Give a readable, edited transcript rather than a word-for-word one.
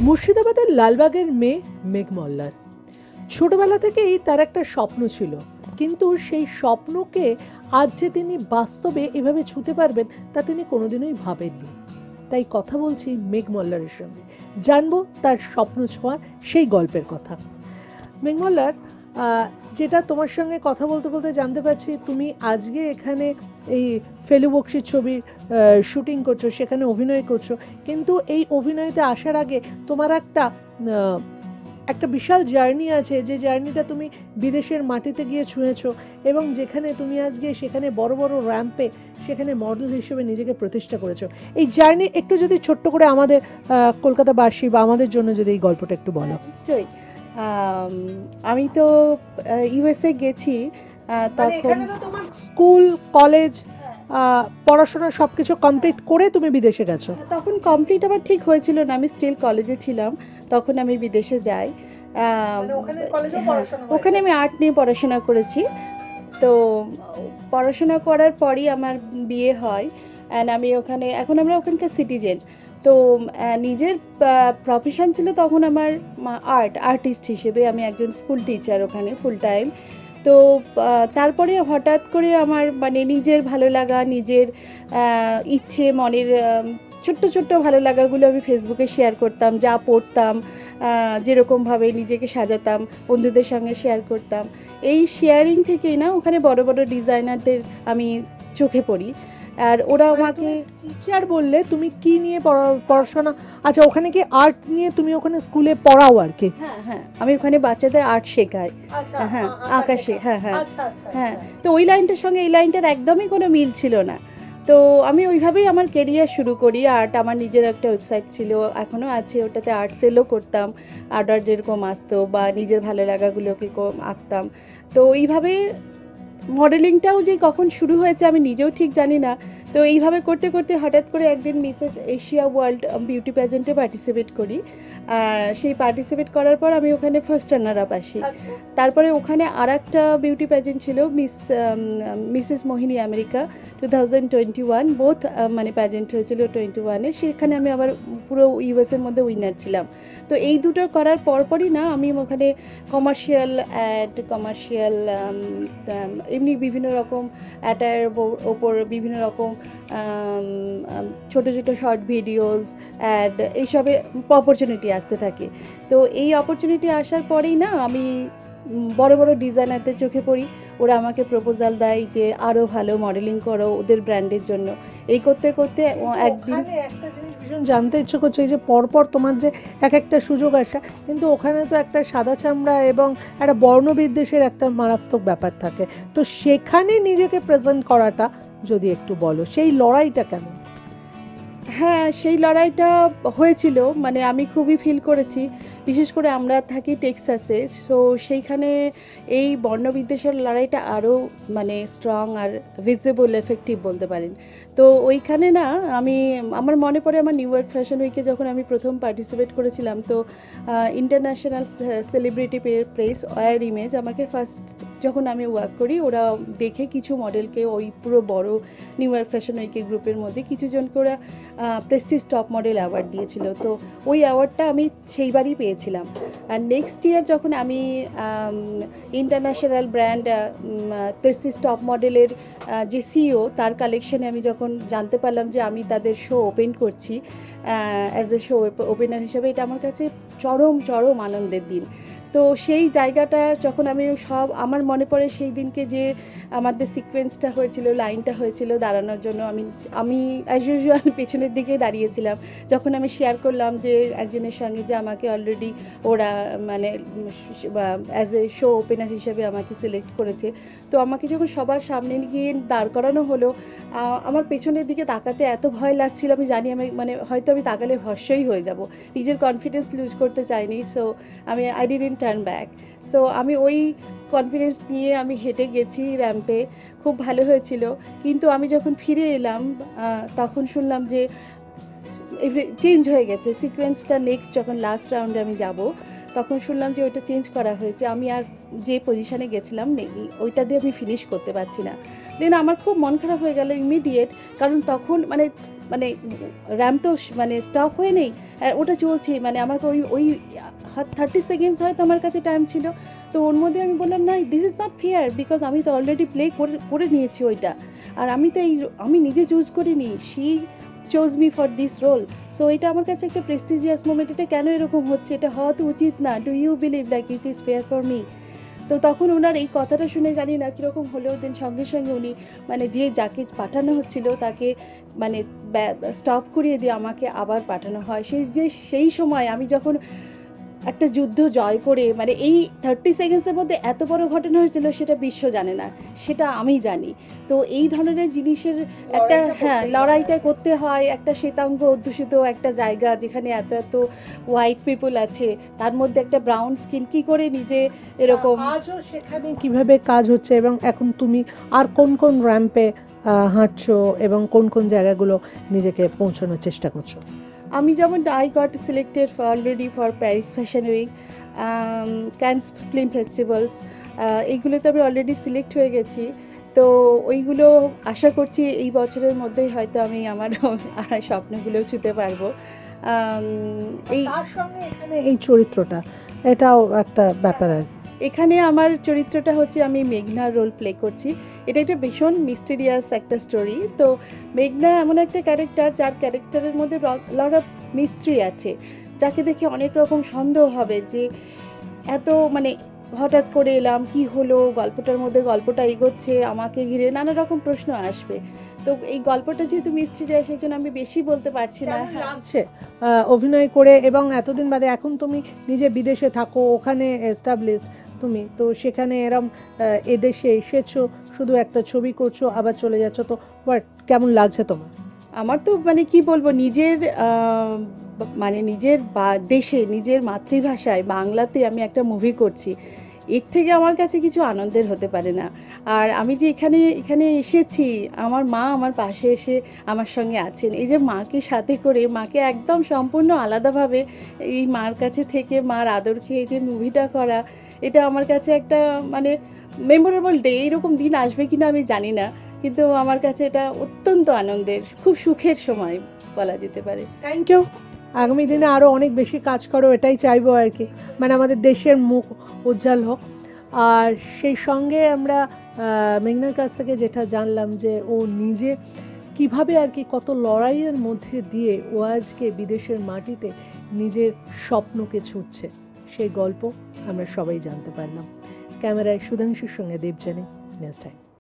মুর্শিদাবাদের লালবাগের মেয়ে মেঘ মল্লার ছোটবেলা থেকেই তার একটা স্বপ্ন ছিল, কিন্তু সেই স্বপ্নকে আজ যে তিনি বাস্তবে এভাবে ছুঁতে পারবেন তা তিনি কোনোদিনই ভাবেননি। তাই কথা বলছি মেঘ মল্লারের সঙ্গে, জানবো তার স্বপ্ন ছোঁয়ার সেই গল্পের কথা। মেঘ মল্লার, যেটা তোমার সঙ্গে কথা বলতে বলতে জানতে পারছি, তুমি আজকে এখানে এই ফেলু বকশির ছবির শুটিং করছো, সেখানে অভিনয় করছো, কিন্তু এই অভিনয়তে আসার আগে তোমার একটা বিশাল জার্নি আছে, যে জার্নিটা তুমি বিদেশের মাটিতে গিয়ে ছুঁয়েছো এবং যেখানে তুমি আজকে সেখানে বড় বড় র্যাম্পে সেখানে মডেল হিসেবে নিজেকে প্রতিষ্ঠা করেছো। এই জার্নি একটু যদি ছোট্ট করে আমাদের কলকাতাবাসী বা আমাদের জন্য যদি এই গল্পটা একটু বলো। নিশ্চয়ই। আমি তো ইউএসএ গেছি, তখন তোমার স্কুল কলেজ পড়াশোনা সব কিছু কমপ্লিট করে তুমি বিদেশে গেছো। তখন কমপ্লিট আমার ঠিক হয়েছিল না, আমি স্টিল কলেজে ছিলাম, তখন আমি বিদেশে যাই। ওখানে আমি আর্ট নিয়ে পড়াশোনা করেছি। তো পড়াশোনা করার পরই আমার বিয়ে হয়, অ্যান্ড আমি ওখানে, এখন আমরা ওখানকার সিটিজেন। তো নিজের প্রফেশন ছিল তখন আমার আর্টিস্ট হিসেবে, আমি একজন স্কুল টিচার ওখানে ফুল টাইম। তো তারপরে হঠাৎ করে আমার মানে নিজের ভালো লাগা, নিজের ইচ্ছে, মনের ছোট্ট ছোট্ট ভালো লাগাগুলো আমি ফেসবুকে শেয়ার করতাম, যা পড়তাম, যেরকমভাবে নিজেকে সাজাতাম, বন্ধুদের সঙ্গে শেয়ার করতাম। এই শেয়ারিং থেকেই না ওখানে বড় বড় ডিজাইনারদের আমি চোখে পড়ি। আর ওরা আমাকে টিচার বললে, তুমি কি নিয়ে পড়াশোনা? আচ্ছা, ওখানে কি আর্ট নিয়ে তুমি ওখানে স্কুলে পড়াও আর কি? হ্যাঁ হ্যাঁ, আমি ওখানে বাচ্চাদের আর্ট শেখাই। হ্যাঁ, আঁকাশে। হ্যাঁ হ্যাঁ হ্যাঁ। তো ওই লাইনটার সঙ্গে এই লাইনটার একদমই কোনো মিল ছিল না। তো আমি ওইভাবেই আমার কেরিয়ার শুরু করি। আর্ট, আমার নিজের একটা ওয়েবসাইট ছিল, এখনও আছে, ওটাতে আর্ট সেলও করতাম, অর্ডার যেরকম আসতো বা নিজের ভালো লাগাগুলোকে আঁকতাম। তো এইভাবে মডেলিংটাও যে কখন শুরু হয়েছে আমি নিজেও ঠিক জানি না। তো এইভাবে করতে করতে হঠাৎ করে একদিন মিসেস এশিয়া ওয়ার্ল্ড বিউটি প্যাজেন্টে পার্টিসিপেট করি। সেই পার্টিসিপেট করার পর আমি ওখানে ফার্স্ট রানার আপ আসি। তারপরে ওখানে আর একটা বিউটি প্যাজেন্ট ছিল, মিসেস মোহিনী আমেরিকা 2021, বোথ মানে প্যাজেন্ট হয়েছিল 21-এ, সেখানে আমি আবার পুরো ইউএসের মধ্যে উইনার ছিলাম। তো এই দুটো করার পরপরই না আমি ওখানে কমার্শিয়াল অ্যাড, কমার্শিয়াল এমনি বিভিন্ন রকম অ্যাটায়ের ওপর বিভিন্ন রকম ছোটো ছোটো শর্ট ভিডিওস, অ্যাড, এইসবে অপরচুনিটি আসতে থাকে। তো এই অপরচুনিটি আসার পরেই না আমি বড় বড় ডিজাইনারদের চোখে পড়ি। ওরা আমাকে প্রপোজাল দেয় যে আরও ভালো মডেলিং করো ওদের ব্র্যান্ডের জন্য। এই করতে করতে একদিন একটা জিনিস ভীষণ জানতে ইচ্ছে করছে, এই যে পরপর তোমার যে একটা সুযোগ আসা, কিন্তু ওখানে তো একটা সাদা চামড়া এবং একটা বর্ণবিদ্বেষের একটা মারাত্মক ব্যাপার থাকে। তো সেখানে নিজেকে প্রেজেন্ট করাটা যদি একটু বলো, সেই লড়াইটা কেমন? হ্যাঁ, সেই লড়াইটা হয়েছিল, মানে আমি খুবই ফিল করেছি। বিশেষ করে আমরা থাকি টেক্সাসে, সো সেইখানে এই বর্ণবিদ্বেষের লড়াইটা আরও মানে স্ট্রং আর ভিজিবল, এফেক্টিভ বলতে পারেন। তো ওইখানে না আমার মনে পড়ে আমার নিউ ইয়র্ক ফ্যাশন উইকে যখন আমি প্রথম পার্টিসিপেট করেছিলাম, তো international celebrity press war image আমাকে ফার্স্ট যখন আমি ওয়ার্ক করি, ওরা দেখে কিছু মডেলকে ওই পুরো বড় নিউ ইয়র্ক ফ্যাশন উইকের গ্রুপের মধ্যে কিছুজনকে ওরা প্রেস্টিজ টপ মডেল অ্যাওয়ার্ড দিয়েছিল। তো ওই অ্যাওয়ার্ডটা আমি সেইবারই পেয়েছিলাম। আর নেক্সট ইয়ার যখন আমি ইন্টারন্যাশনাল ব্র্যান্ড প্রেস্টিজ টপ মডেলের যে সিইও, তার কালেকশানে আমি যখন জানতে পারলাম যে আমি তাদের শো ওপেন করছি অ্যাজ এ শো ওপেনার হিসেবে, এটা আমার কাছে চরম চরম আনন্দের দিন। তো সেই জায়গাটা যখন আমি আমার মনে পড়ে সেই দিনকে যে আমাদের সিকোয়েন্সটা হয়েছিল, লাইনটা হয়েছিল দাঁড়ানোর জন্য, আমি অ্যাজ ইউজুয়াল পেছনের দিকে দাঁড়িয়েছিলাম। যখন আমি শেয়ার করলাম যে একজনের সঙ্গে যে আমাকে অলরেডি ওরা মানে অ্যাজ এ শো ওপেনার হিসেবে আমাকে সিলেক্ট করেছে, তো আমাকে যখন সবার সামনে গিয়ে দাঁড় করানো হলো, আমার পেছনের দিকে তাকাতে এত ভয় লাগছিল, আমি জানি আমি মানে হয়তো আমি তাকালে ভস্মই হয়ে যাব, নিজের কনফিডেন্স লুজ করতে চাইনি। So I didn't turn back. So আমি ওই কনফিডেন্স নিয়ে আমি হেঁটে গেছি র্যাম্পে, খুব ভালো হয়েছিল। কিন্তু আমি যখন ফিরে এলাম তখন শুনলাম যে চেঞ্জ হয়ে গেছে সিকোয়েন্সটা। নেক্সট যখন লাস্ট রাউন্ডে আমি যাব, তখন শুনলাম যে ওইটা চেঞ্জ করা হয়েছে। আমি আর যে পজিশানে গেছিলাম ওইটা দিয়ে আমি ফিনিশ করতে পারছি না। দেন আমার খুব মন খারাপ হয়ে গেল ইমিডিয়েট, কারণ তখন মানে মানে র্যাম্প তো মানে স্টপ হয়ে নেই, ওটা চলছে, মানে আমাকে ওই ওই 30 সেকেন্ডস হয়তো আমার কাছে টাইম ছিল। তো ওর মধ্যে আমি বললাম না, this is not fair, because আমি তো অলরেডি প্লে করে নিয়েছি ওইটা, আর আমি তো আমি নিজে চুজ করিনি, she chose me for this role. So এটা আমার কাছে একটা প্রেস্টিজিয়াস মোমেন্ট। এটা কেন এরকম হচ্ছে, এটা হওয়া তো উচিত না, do you believe like it is fair for me? তো তখন ওনার এই কথাটা শুনে জানি না কীরকম হলেও দেন সঙ্গে সঙ্গে উনি মানে যাকে পাঠানো হচ্ছিল তাকে মানে স্টপ করিয়ে দিয়ে আমাকে আবার পাঠানো হয়। সেই সময় আমি যখন একটা যুদ্ধ জয় করে, মানে এই 30 সেকেন্ডসের মধ্যে এত বড় ঘটনা হয়েছিল সেটা বিশ্ব জানে না, সেটা আমি জানি। তো এই ধরনের জিনিসের একটা লড়াইটা করতে হয় একটা শ্বেতাঙ্গ অধ্যুষিত একটা জায়গা, যেখানে এত এত হোয়াইট পিপল আছে, তার মধ্যে একটা ব্রাউন স্কিন কি করে নিজে এরকম। আজও সেখানে কিভাবে কাজ হচ্ছে, এবং এখন তুমি আর কোন কোন র্যাম্পে হাঁটছো এবং কোন কোন জায়গাগুলো নিজেকে পৌঁছানোর চেষ্টা করছো? আমি যেমন I got selected already for Paris fashion week, Cannes film festivals, এইগুলোতে আমি অলরেডি সিলেক্ট হয়ে গেছি। তো ওইগুলো আশা করছি এই বছরের মধ্যেই হয়তো আমি আমার স্বপ্নগুলো ছুঁতে পারবো। তার সঙ্গে এখানে এই চরিত্রটা, এটাও একটা ব্যাপার। আর এখানে আমার চরিত্রটা হচ্ছে আমি মেঘনার রোল প্লে করছি। এটা একটা ভীষণ মিস্টেরিয়াস একটা স্টোরি। তো মেঘনা এমন একটা ক্যারেক্টার, যার ক্যারেক্টারের মধ্যে লট অফ মিস্ট্রি আছে, যাকে দেখে অনেক রকম সন্দেহ হবে যে এত মানে হঠাৎ করে এলাম, কি হলো, গল্পটার মধ্যে গল্পটা এগোচ্ছে, আমাকে ঘিরে নানা রকম প্রশ্ন আসবে। তো এই গল্পটা যেহেতু মিস্টেরিয়াস, সেই জন্য আমি বেশি বলতে পারছি না। লাগছে অভিনয় করে, এবং এতদিন বাদে এখন তুমি নিজে বিদেশে থাকো, ওখানে এস্টাবলিশড তুমি, তো সেখানে এরম এদেশে এসেছো, শুধু একটা ছবি করছো আবার চলে যাচ্ছ, তো কেমন লাগছে তোমার? আমার তো মানে কি বলবো, নিজের মানে নিজের দেশে, নিজের মাতৃভাষায় বাংলাতে আমি একটা মুভি করছি, এর থেকে আমার কাছে কিছু আনন্দের হতে পারে না। আর আমি যে এখানে এসেছি, আমার মা আমার পাশে এসে আমার সঙ্গে আছেন, এই যে মাকে সাথে করে, মাকে একদম সম্পূর্ণ আলাদাভাবে এই মার কাছে থেকে মার আদর খেয়ে যে মুভিটা করা, এটা আমার কাছে একটা মানে মেমোরেবল ডে। এরকম দিন আসবে কিনা আমি জানি না, কিন্তু আমার কাছে এটা অত্যন্ত আনন্দের, খুব সুখের সময় বলা যেতে পারে। Thank you. আগামী দিনে আরও অনেক বেশি কাজ করো, এটাই চাইবো আর কি, মানে আমাদের দেশের মুখ উজ্জ্বল হোক। আর সেই সঙ্গে আমরা মেঘনার কাছ থেকে যেটা জানলাম যে ও নিজে কিভাবে আর কি কত লড়াইয়ের মধ্যে দিয়ে ও আজকে বিদেশের মাটিতে নিজের স্বপ্নকে ছুঁচ্ছে, সেই গল্প আমরা সবাই জানতে পারলাম। ক্যামেরায় সুধাংশুর সঙ্গে দেবযানী, নিউজ টাইম।